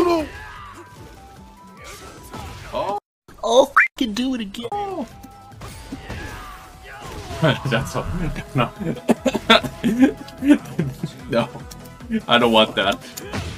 no! Oh! Oh, f***ing do it again! Oh. That's all. No. No. I don't want that.